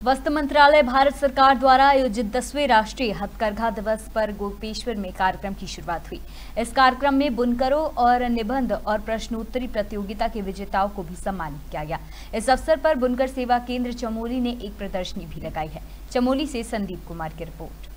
वस्त्र मंत्रालय भारत सरकार द्वारा आयोजित 10वें राष्ट्रीय हथकरघा दिवस पर गोपेश्वर में कार्यक्रम की शुरुआत हुई। इस कार्यक्रम में बुनकरों और निबंध और प्रश्नोत्तरी प्रतियोगिता के विजेताओं को भी सम्मानित किया गया। इस अवसर पर बुनकर सेवा केंद्र चमोली ने एक प्रदर्शनी भी लगाई है। चमोली से संदीप कुमार की रिपोर्ट।